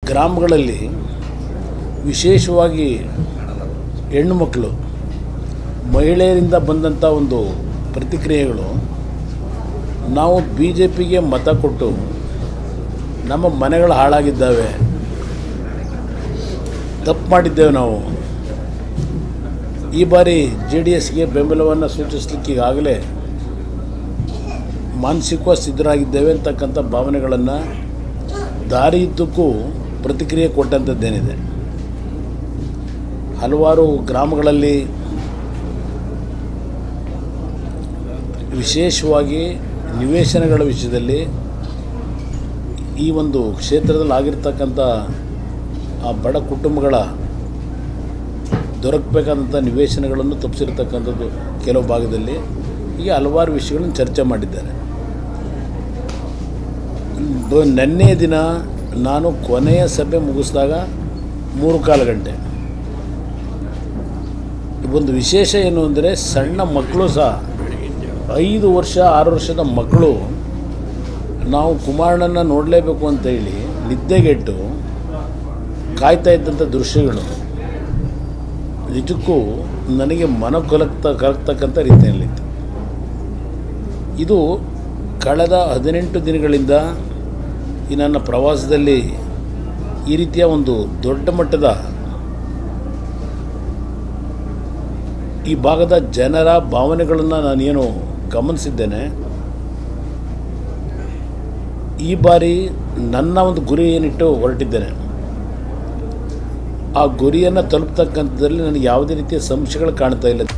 ಗ್ರಾಮಗಳಲ್ಲಿ ವಿಶೇಷವಾಗಿ ಹೆಣ್ಣು ಮಕ್ಕಳು ಮಹಿಳೆಯರಿಂದ ಬಂದಂಥ ಒಂದು ಪ್ರತಿಕ್ರಿಯೆಗಳು, ನಾವು ಬಿ ಜೆ ಪಿಗೆ ಮತ ಕೊಟ್ಟು ನಮ್ಮ ಮನೆಗಳು ಹಾಳಾಗಿದ್ದಾವೆ, ತಪ್ಪು ಮಾಡಿದ್ದೇವೆ, ನಾವು ಈ ಬಾರಿ ಜೆ ಡಿ ಎಸ್ಗೆ ಬೆಂಬಲವನ್ನು ಸೂಚಿಸಲಿಕ್ಕೆ ಈಗಾಗಲೇ ಮಾನಸಿಕವಾಗಿ ಸಿದ್ಧರಾಗಿದ್ದೇವೆ ಅಂತಕ್ಕಂಥ ಭಾವನೆಗಳನ್ನು ದಾರಿಯುದ್ದಕ್ಕೂ ಪ್ರತಿಕ್ರಿಯೆ ಕೊಟ್ಟಂಥದ್ದೇನಿದೆ. ಹಲವಾರು ಗ್ರಾಮಗಳಲ್ಲಿ ವಿಶೇಷವಾಗಿ ನಿವೇಶನಗಳ ವಿಷಯದಲ್ಲಿ ಈ ಒಂದು ಕ್ಷೇತ್ರದಲ್ಲಿ ಆಗಿರ್ತಕ್ಕಂಥ ಆ ಬಡ ಕುಟುಂಬಗಳ ದೊರಕಬೇಕಾದಂಥ ನಿವೇಶನಗಳನ್ನು ತಪ್ಪಿಸಿರ್ತಕ್ಕಂಥದ್ದು ಕೆಲವು ಭಾಗದಲ್ಲಿ. ಹೀಗೆ ಹಲವಾರು ವಿಷಯಗಳನ್ನು ಚರ್ಚೆ ಮಾಡಿದ್ದಾರೆ. ನಿನ್ನೆ ದಿನ ನಾನು ಕೊನೆಯ ಸಭೆ ಮುಗಿಸಿದಾಗ 3 ಗಂಟೆ. ಒಂದು ವಿಶೇಷ ಏನು ಅಂದರೆ, ಸಣ್ಣ ಮಕ್ಕಳು ಸಹ 5 ವರ್ಷ 6 ವರ್ಷದ ಮಕ್ಕಳು ನಾವು ಕುಮಾರಣ್ಣನ ನೋಡಲೇಬೇಕು ಅಂತ ಹೇಳಿ ನಿದ್ದೆಗೆಟ್ಟು ಕಾಯ್ತಾ ಇದ್ದಂಥ ದೃಶ್ಯಗಳು ನಿಜಕ್ಕೂ ನನಗೆ ಮನ ಕಲಕ್ತಕ್ಕಂಥ ರೀತಿಯಲ್ಲಿತ್ತು. ಇದು ಕಳೆದ 18 ದಿನಗಳಿಂದ ಈ ನನ್ನ ಪ್ರವಾಸದಲ್ಲಿ ಈ ರೀತಿಯ ಒಂದು ದೊಡ್ಡ ಮಟ್ಟದ ಈ ಭಾಗದ ಜನರ ಭಾವನೆಗಳನ್ನು ನಾನೇನು ಗಮನಿಸಿದ್ದೇನೆ. ಈ ಬಾರಿ ನನ್ನ ಒಂದು ಗುರಿ ಏನಿಟ್ಟು ಹೊರಟಿದ್ದೇನೆ, ಆ ಗುರಿಯನ್ನು ತಲುಪತಕ್ಕಂಥದ್ದಲ್ಲಿ ನನಗೆ ಯಾವುದೇ ರೀತಿಯ ಸಂಶಯಗಳು ಕಾಣ್ತಾ ಇಲ್ಲ.